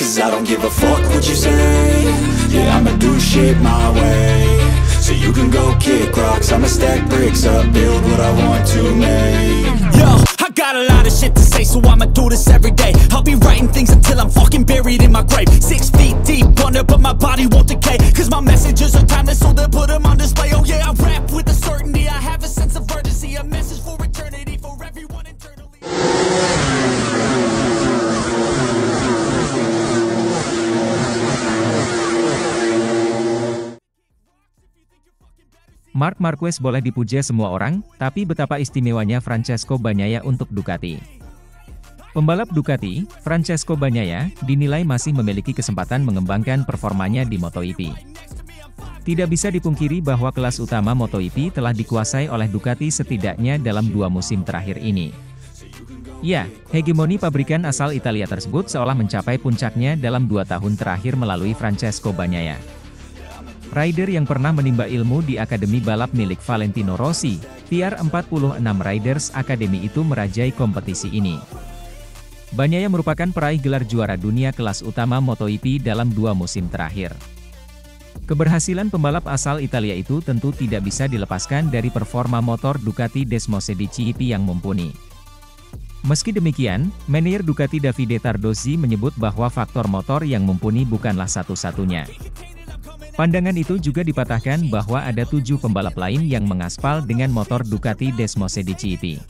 'cause I don't give a fuck what you say. Yeah, I'ma do shit my way. So you can go kick rocks, I'ma stack bricks up, build what I want to make. Yo, I got a lot of shit to say, so I'ma do this every day. I'll be writing things until I'm fucking buried in my grave. 6 feet deep under, but my body won't decay. 'Cause my messages are timeless, so they'll put them on display. Oh yeah, I rap with a certainty, I have a sense of urgency. A message for eternity, for everyone internally. Marc Marquez boleh dipuja semua orang, tapi betapa istimewanya Francesco Bagnaia untuk Ducati. Pembalap Ducati, Francesco Bagnaia, dinilai masih memiliki kesempatan mengembangkan performanya di MotoGP. Tidak bisa dipungkiri bahwa kelas utama MotoGP telah dikuasai oleh Ducati setidaknya dalam 2 musim terakhir ini. Ya, hegemoni pabrikan asal Italia tersebut seolah mencapai puncaknya dalam 2 tahun terakhir melalui Francesco Bagnaia. Rider yang pernah menimba ilmu di akademi balap milik Valentino Rossi, PR46 Riders Academy itu merajai kompetisi ini. Bagnaia merupakan peraih gelar juara dunia kelas utama MotoGP dalam 2 musim terakhir. Keberhasilan pembalap asal Italia itu tentu tidak bisa dilepaskan dari performa motor Ducati Desmosedici yang mumpuni. Meski demikian, manajer Ducati Davide Tardozzi menyebut bahwa faktor motor yang mumpuni bukanlah satu-satunya. Pandangan itu juga dipatahkan bahwa ada 7 pembalap lain yang mengaspal dengan motor Ducati Desmosedici.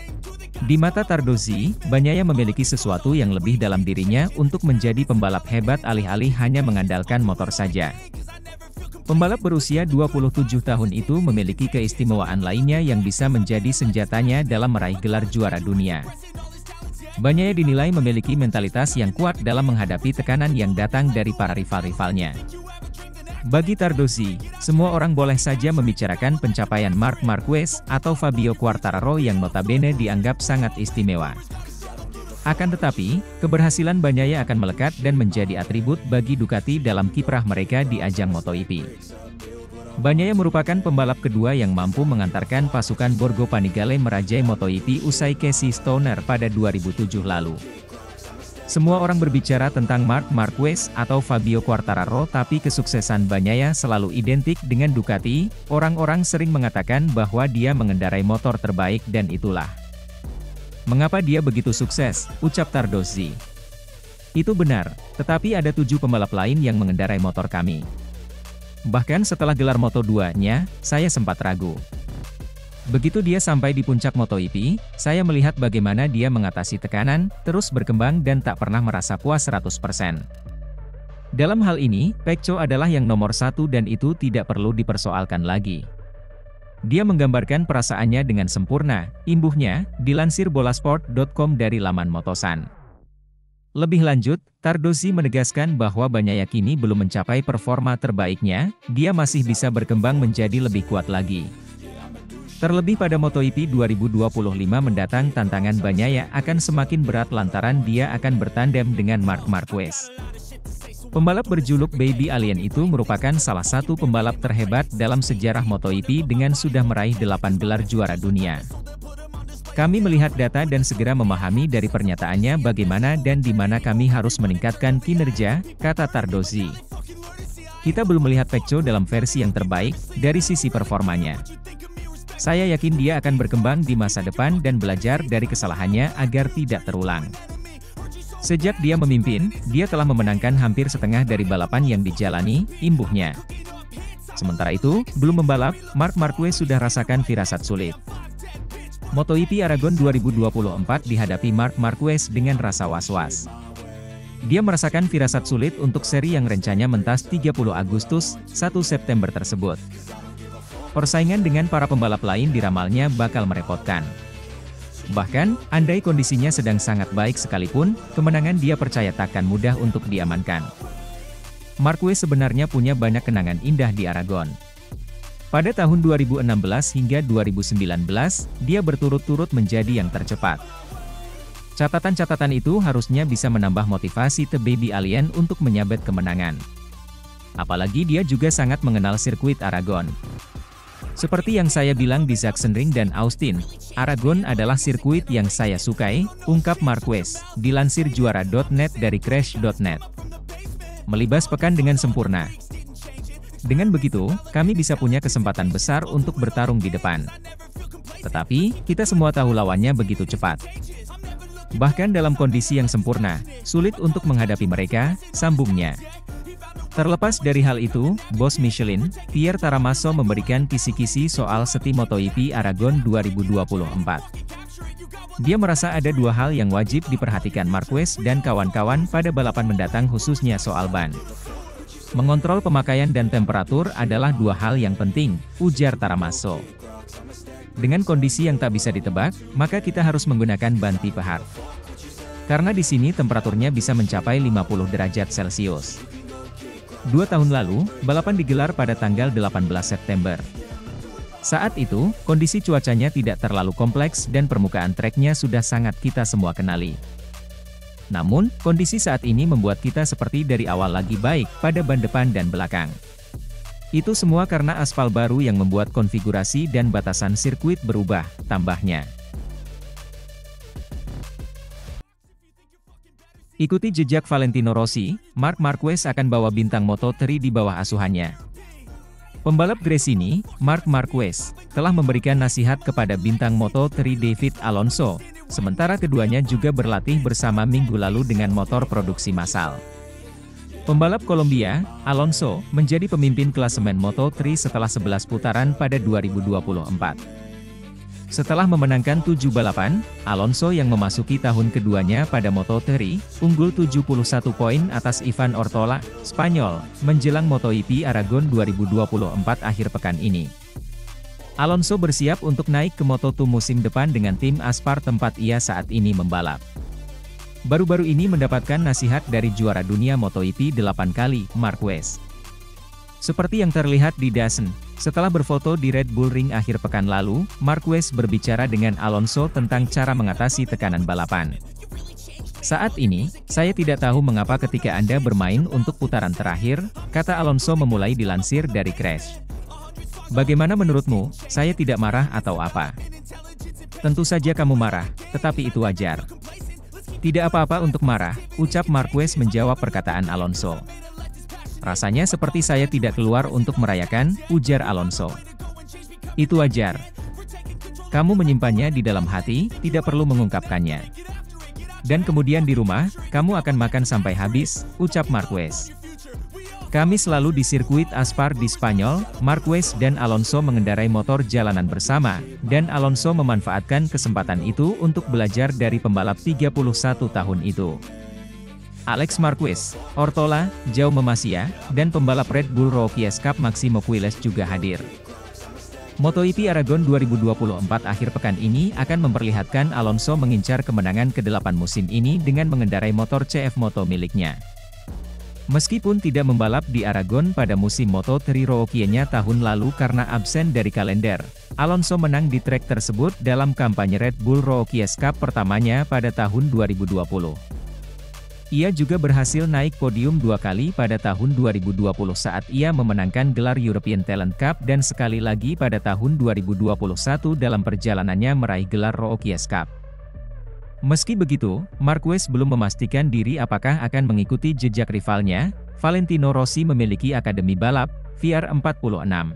Di mata Tardozzi, Bagnaia memiliki sesuatu yang lebih dalam dirinya untuk menjadi pembalap hebat alih-alih hanya mengandalkan motor saja. Pembalap berusia 27 tahun itu memiliki keistimewaan lainnya yang bisa menjadi senjatanya dalam meraih gelar juara dunia. Bagnaia dinilai memiliki mentalitas yang kuat dalam menghadapi tekanan yang datang dari para rival-rivalnya. Bagi Tardozzi, semua orang boleh saja membicarakan pencapaian Marc Marquez atau Fabio Quartararo yang notabene dianggap sangat istimewa. Akan tetapi, keberhasilan Bagnaia akan melekat dan menjadi atribut bagi Ducati dalam kiprah mereka di ajang MotoGP. Bagnaia merupakan pembalap kedua yang mampu mengantarkan pasukan Borgo Panigale merajai MotoGP usai Casey Stoner pada 2007 lalu. Semua orang berbicara tentang Marc Marquez atau Fabio Quartararo, tapi kesuksesan Bagnaia selalu identik dengan Ducati. Orang-orang sering mengatakan bahwa dia mengendarai motor terbaik dan itulah mengapa dia begitu sukses, ucap Tardozzi. Itu benar, tetapi ada 7 pembalap lain yang mengendarai motor kami. Bahkan setelah gelar Moto2-nya, saya sempat ragu. Begitu dia sampai di puncak MotoGP, saya melihat bagaimana dia mengatasi tekanan, terus berkembang dan tak pernah merasa puas 100%. Dalam hal ini, Pecco adalah yang nomor 1 dan itu tidak perlu dipersoalkan lagi. Dia menggambarkan perasaannya dengan sempurna, imbuhnya, dilansir bolasport.com dari laman Motosan. Lebih lanjut, Tardozzi menegaskan bahwa Bagnaia kini belum mencapai performa terbaiknya, dia masih bisa berkembang menjadi lebih kuat lagi. Terlebih pada MotoGP 2025 mendatang tantangan Bagnaia akan semakin berat lantaran dia akan bertandem dengan Marc Marquez. Pembalap berjuluk Baby Alien itu merupakan salah satu pembalap terhebat dalam sejarah MotoGP dengan sudah meraih 8 gelar juara dunia. Kami melihat data dan segera memahami dari pernyataannya bagaimana dan di mana kami harus meningkatkan kinerja, kata Tardozzi. Kita belum melihat Pecco dalam versi yang terbaik dari sisi performanya. Saya yakin dia akan berkembang di masa depan dan belajar dari kesalahannya agar tidak terulang. Sejak dia memimpin, dia telah memenangkan hampir setengah dari balapan yang dijalani, imbuhnya. Sementara itu, belum membalap, Marc Marquez sudah rasakan firasat sulit. MotoGP Aragon 2024 dihadapi Marc Marquez dengan rasa was-was. Dia merasakan firasat sulit untuk seri yang rencanya mentas 30 Agustus, 1 September tersebut. Persaingan dengan para pembalap lain diramalnya bakal merepotkan. Bahkan, andai kondisinya sedang sangat baik sekalipun, kemenangan dia percaya takkan mudah untuk diamankan. Marquez sebenarnya punya banyak kenangan indah di Aragon. Pada tahun 2016 hingga 2019, dia berturut-turut menjadi yang tercepat. Catatan-catatan itu harusnya bisa menambah motivasi The Baby Alien untuk menyabet kemenangan. Apalagi dia juga sangat mengenal sirkuit Aragon. Seperti yang saya bilang di Sachsenring dan Austin, Aragon adalah sirkuit yang saya sukai, ungkap Marquez, dilansir juara.net dari crash.net. Melibas pekan dengan sempurna. Dengan begitu, kami bisa punya kesempatan besar untuk bertarung di depan. Tetapi, kita semua tahu lawannya begitu cepat. Bahkan dalam kondisi yang sempurna, sulit untuk menghadapi mereka, sambungnya. Terlepas dari hal itu, bos Michelin, Pierre Taramasso memberikan kisi-kisi soal seti MotoGP Aragon 2024. Dia merasa ada dua hal yang wajib diperhatikan Marquez dan kawan-kawan pada balapan mendatang khususnya soal ban. Mengontrol pemakaian dan temperatur adalah dua hal yang penting, ujar Taramasso. Dengan kondisi yang tak bisa ditebak, maka kita harus menggunakan ban tipe hard. Karena di sini temperaturnya bisa mencapai 50 derajat Celcius. 2 tahun lalu, balapan digelar pada tanggal 18 September. Saat itu, kondisi cuacanya tidak terlalu kompleks dan permukaan treknya sudah sangat kita semua kenali. Namun, kondisi saat ini membuat kita seperti dari awal lagi baik pada ban depan dan belakang. Itu semua karena aspal baru yang membuat konfigurasi dan batasan sirkuit berubah, tambahnya. Ikuti jejak Valentino Rossi, Marc Marquez akan bawa bintang Moto3 di bawah asuhannya. Pembalap Gresini, Marc Marquez, telah memberikan nasihat kepada bintang Moto3 David Alonso, sementara keduanya juga berlatih bersama minggu lalu dengan motor produksi massal. Pembalap Kolombia, Alonso, menjadi pemimpin klasemen Moto3 setelah 11 putaran pada 2024. Setelah memenangkan 7 balapan, Alonso yang memasuki tahun keduanya pada Moto3, unggul 71 poin atas Ivan Ortola, Spanyol, menjelang MotoGP Aragon 2024 akhir pekan ini. Alonso bersiap untuk naik ke Moto2 musim depan dengan tim Aspar tempat ia saat ini membalap. Baru-baru ini mendapatkan nasihat dari juara dunia MotoGP 8 kali, Marquez. Seperti yang terlihat di DAZN, setelah berfoto di Red Bull Ring akhir pekan lalu, Marquez berbicara dengan Alonso tentang cara mengatasi tekanan balapan. Saat ini, saya tidak tahu mengapa ketika Anda bermain untuk putaran terakhir, kata Alonso memulai dilansir dari Crash. Bagaimana menurutmu, saya tidak marah atau apa? Tentu saja kamu marah, tetapi itu wajar. Tidak apa-apa untuk marah, ucap Marquez menjawab perkataan Alonso. Rasanya seperti saya tidak keluar untuk merayakan, ujar Alonso. Itu wajar. Kamu menyimpannya di dalam hati, tidak perlu mengungkapkannya. Dan kemudian di rumah, kamu akan makan sampai habis, ucap Marquez. Kami selalu di sirkuit Aspar di Spanyol, Marquez dan Alonso mengendarai motor jalanan bersama, dan Alonso memanfaatkan kesempatan itu untuk belajar dari pembalap 31 tahun itu. Alex Marquez, Ortola, Jaume Masia, dan pembalap Red Bull Rookies Cup Maximo Quiles juga hadir. MotoGP Aragon 2024 akhir pekan ini akan memperlihatkan Alonso mengincar kemenangan ke-8 musim ini dengan mengendarai motor CF Moto miliknya. Meskipun tidak membalap di Aragon pada musim Moto3 Rookie-nya tahun lalu karena absen dari kalender, Alonso menang di trek tersebut dalam kampanye Red Bull Rookies Cup pertamanya pada tahun 2020. Ia juga berhasil naik podium 2 kali pada tahun 2020 saat ia memenangkan gelar European Talent Cup dan sekali lagi pada tahun 2021 dalam perjalanannya meraih gelar Rookies Cup. Meski begitu, Marquez belum memastikan diri apakah akan mengikuti jejak rivalnya. Valentino Rossi memiliki akademi balap, VR46.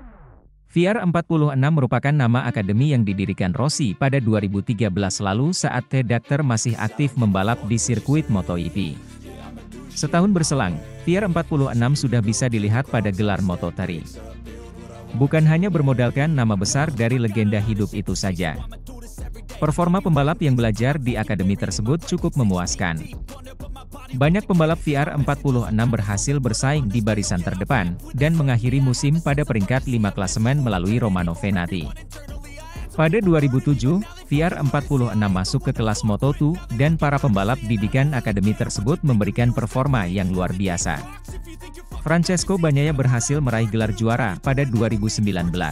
VR46 merupakan nama akademi yang didirikan Rossi pada 2013 lalu saat The Doctor masih aktif membalap di sirkuit MotoGP. Setahun berselang, VR46 sudah bisa dilihat pada gelar Moto3. Bukan hanya bermodalkan nama besar dari legenda hidup itu saja. Performa pembalap yang belajar di akademi tersebut cukup memuaskan. Banyak pembalap VR46 berhasil bersaing di barisan terdepan, dan mengakhiri musim pada peringkat 5 klasemen melalui Romano Fenati. Pada 2007, VR46 masuk ke kelas Moto2, dan para pembalap didikan akademi tersebut memberikan performa yang luar biasa. Francesco Bagnaia berhasil meraih gelar juara pada 2019.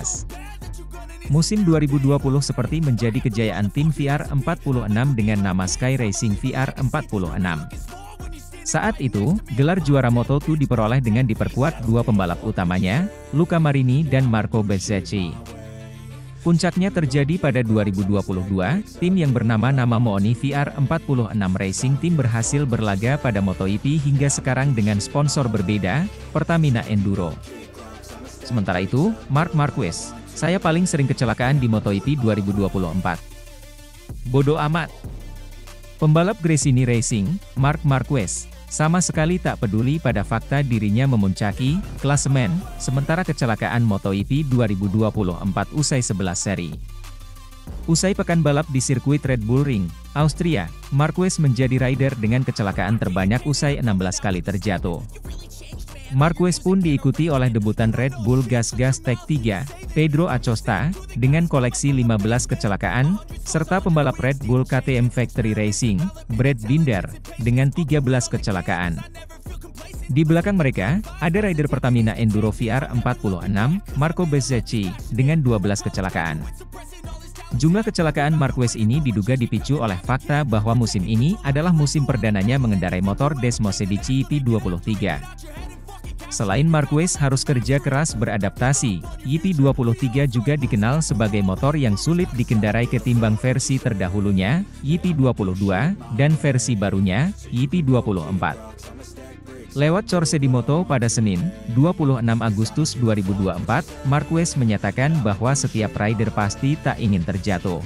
Musim 2020 seperti menjadi kejayaan tim VR46 dengan nama Sky Racing VR46. Saat itu, gelar juara Moto2 diperoleh dengan diperkuat dua pembalap utamanya, Luca Marini dan Marco Bezzecchi. Puncaknya terjadi pada 2022, tim yang bernama Mooni VR46 Racing Team berhasil berlaga pada MotoGP hingga sekarang dengan sponsor berbeda, Pertamina Enduro. Sementara itu, Marc Marquez, saya paling sering kecelakaan di MotoGP 2024. Bodoh amat. Pembalap Gresini Racing, Marc Marquez, sama sekali tak peduli pada fakta dirinya memuncaki klasemen, sementara kecelakaan MotoGP 2024 usai 11 seri. Usai pekan balap di sirkuit Red Bull Ring, Austria, Marquez menjadi rider dengan kecelakaan terbanyak usai 16 kali terjatuh. Marquez pun diikuti oleh debutan Red Bull Gas Tech 3, Pedro Acosta, dengan koleksi 15 kecelakaan, serta pembalap Red Bull KTM Factory Racing, Brad Binder, dengan 13 kecelakaan. Di belakang mereka, ada rider Pertamina Enduro VR46, Marco Bezzecchi, dengan 12 kecelakaan. Jumlah kecelakaan Marquez ini diduga dipicu oleh fakta bahwa musim ini adalah musim perdananya mengendarai motor Desmosedici YP23. Selain Marquez harus kerja keras beradaptasi, YP23 juga dikenal sebagai motor yang sulit dikendarai ketimbang versi terdahulunya, YP22, dan versi barunya, YP24. Lewat Corse di Moto pada Senin, 26 Agustus 2024, Marquez menyatakan bahwa setiap rider pasti tak ingin terjatuh.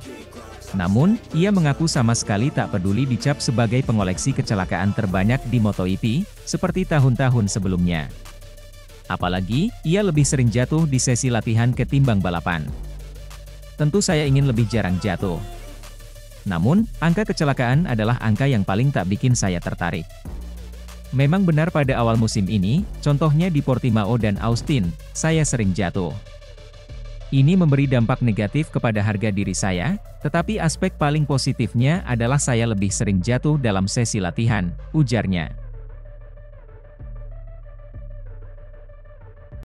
Namun, ia mengaku sama sekali tak peduli dicap sebagai pengoleksi kecelakaan terbanyak di MotoGP, seperti tahun-tahun sebelumnya. Apalagi, ia lebih sering jatuh di sesi latihan ketimbang balapan. Tentu saya ingin lebih jarang jatuh. Namun, angka kecelakaan adalah angka yang paling tak bikin saya tertarik. Memang benar pada awal musim ini, contohnya di Portimao dan Austin, saya sering jatuh. Ini memberi dampak negatif kepada harga diri saya, tetapi aspek paling positifnya adalah saya lebih sering jatuh dalam sesi latihan, ujarnya.